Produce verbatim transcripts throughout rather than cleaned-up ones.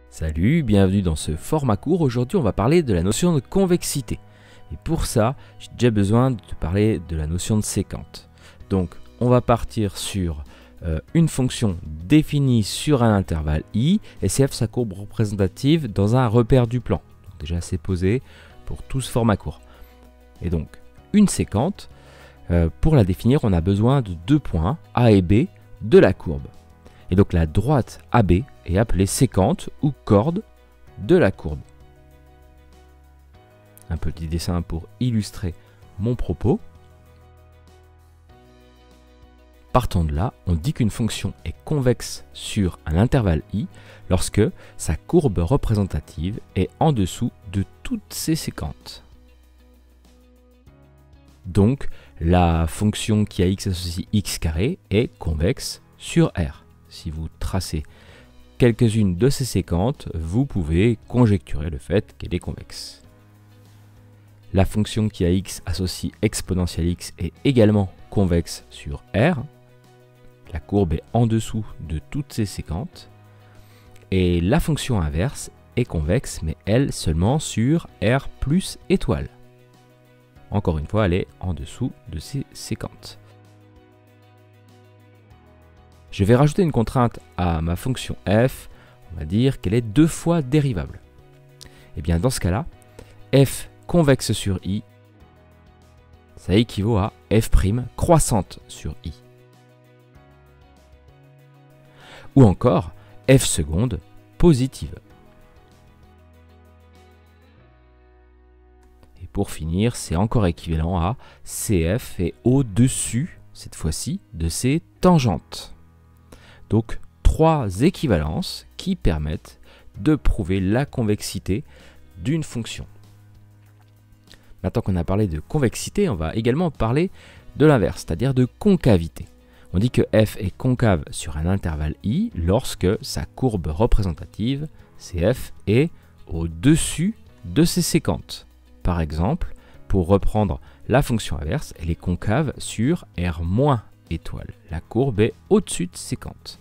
Salut, bienvenue dans ce format court. Aujourd'hui, on va parler de la notion de convexité. Et pour ça, j'ai déjà besoin de te parler de la notion de séquente. Donc, on va partir sur euh, une fonction définie sur un intervalle i, et C F sa courbe représentative dans un repère du plan. Donc, déjà, c'est posé pour tout ce format court. Et donc, une séquente, euh, pour la définir, on a besoin de deux points, A et B, de la courbe. Et donc la droite A B est appelée séquente ou corde de la courbe. Un petit dessin pour illustrer mon propos. Partant de là, on dit qu'une fonction est convexe sur un intervalle i lorsque sa courbe représentative est en dessous de toutes ses séquentes. Donc la fonction qui a x associe x carré est convexe sur R. Si vous tracez quelques-unes de ces séquentes, vous pouvez conjecturer le fait qu'elle est convexe. La fonction qui a x associe exponentielle x est également convexe sur R. La courbe est en dessous de toutes ces séquentes. Et la fonction inverse est convexe, mais elle seulement sur R plus étoile. Encore une fois, elle est en dessous de ces séquentes. Je vais rajouter une contrainte à ma fonction f, on va dire qu'elle est deux fois dérivable. Et bien dans ce cas-là, f convexe sur i, ça équivaut à f' croissante sur i. Ou encore f seconde positive. Et pour finir, c'est encore équivalent à cf est au-dessus, cette fois-ci, de ses tangentes. Donc, trois équivalences qui permettent de prouver la convexité d'une fonction. Maintenant qu'on a parlé de convexité, on va également parler de l'inverse, c'est-à-dire de concavité. On dit que f est concave sur un intervalle i lorsque sa courbe représentative, Cf, est au-dessus de ses séquentes. Par exemple, pour reprendre la fonction inverse, elle est concave sur R- étoile. La courbe est au-dessus de séquente.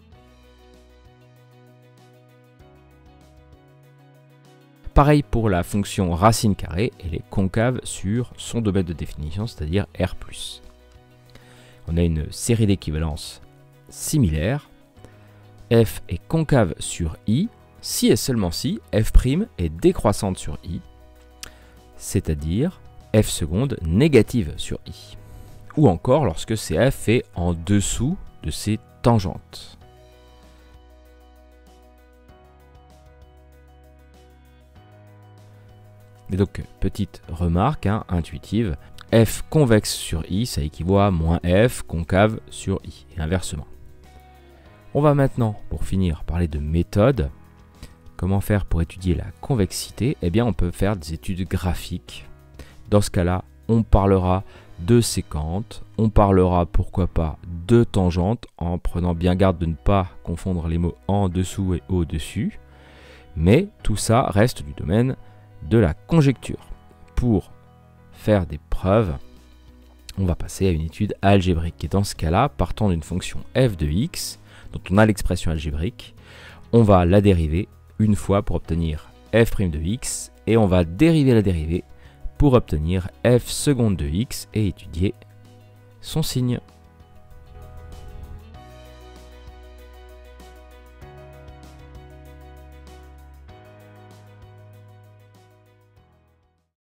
Pareil pour la fonction racine carrée, elle est concave sur son domaine de définition, c'est-à-dire R plus. On a une série d'équivalences similaires. F est concave sur i, si et seulement si f' est décroissante sur i, c'est-à-dire f seconde négative sur i. Ou encore lorsque Cf est en dessous de ses tangentes. Et donc, petite remarque hein, intuitive, f convexe sur i, ça équivaut à moins f concave sur i, et inversement. On va maintenant, pour finir, parler de méthode. Comment faire pour étudier la convexité? Eh bien, on peut faire des études graphiques. Dans ce cas-là, on parlera de séquentes, on parlera pourquoi pas de tangentes, en prenant bien garde de ne pas confondre les mots en dessous et au-dessus. Mais tout ça reste du domaine de la conjecture. Pour faire des preuves, on va passer à une étude algébrique. Et dans ce cas-là, partant d'une fonction f de x, dont on a l'expression algébrique, on va la dériver une fois pour obtenir f' de x, et on va dériver la dérivée pour obtenir f seconde de x et étudier son signe.